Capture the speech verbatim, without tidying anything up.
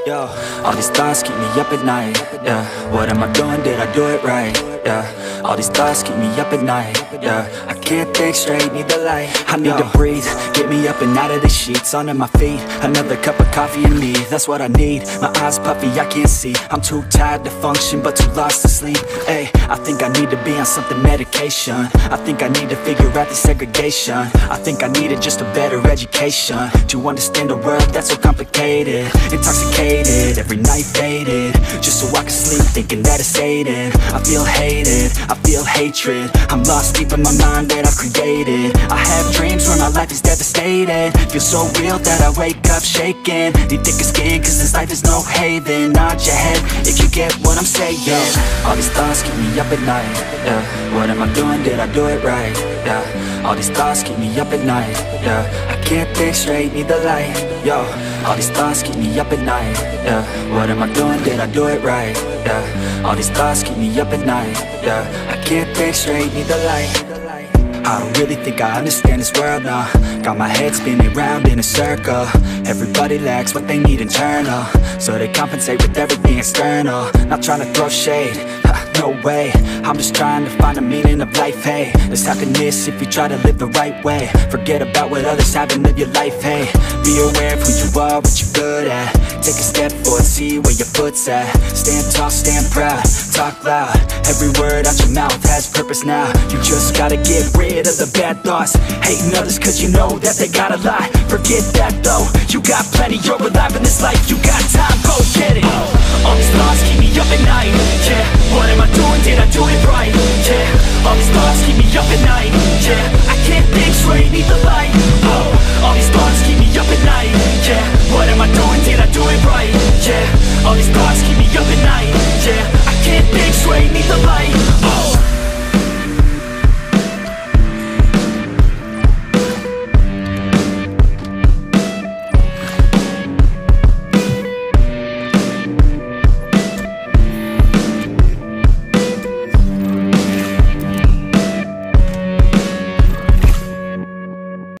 Yo, all these thoughts keep me up at night. Yeah, what am I doing? Did I do it right? Yeah, all these thoughts keep me up at night. Yeah, I can't think straight, need the light. I need Yo. to breathe, get me up and out of the sheets, onto my feet. Another cup of coffee and me, that's what I need. My eyes puffy, I can't see. I'm too tired to function, but too lost to sleep. Hey, I think I need to be on something medication. I think I need to figure out the segregation. I think I needed just a better education to understand a world that's so complicated. Intoxicated, every night faded, just so I can sleep thinking that it's Satan. I feel hated, I feel hatred, I'm lost deep in my mind that I've created. I have dreams where my life is devastated, feel so real that I wake up shaking. Need thicker skin cause this life is no haven. Nod your head if you get what I'm saying. All these thoughts keep me up at night. Yeah, what am I doing? Did I do it right? Yeah, all these thoughts keep me up at night. Yeah, I can't think straight, need the light. Yo, all these thoughts keep me up at night. Yeah, what am I doing? Did I do it right? Yeah, all these thoughts keep me up at night. Yeah, I can't think straight, need the light. I don't really think I understand this world now. Got my head spinning round in a circle. Everybody lacks what they need internal, so they compensate with everything external. Not trying to throw shade, no way. I'm just trying to find the meaning of life, hey. There's happiness if you try to live the right way. Forget about what others have and live your life, hey. Be aware of who you are, what you're good at. Take a step forward, see where your foot's at. Stand tall, stand proud, talk loud. Every word out your mouth has purpose now. You just gotta get rid of the bad thoughts. Hating others cause you know that they got a lie. Forget that though, you got plenty, you're alive in this life. You got time, go get it. All these thoughts keep me up at night. Yeah, what am I doing? Did I do it right? Yeah, all these thoughts keep me up at night.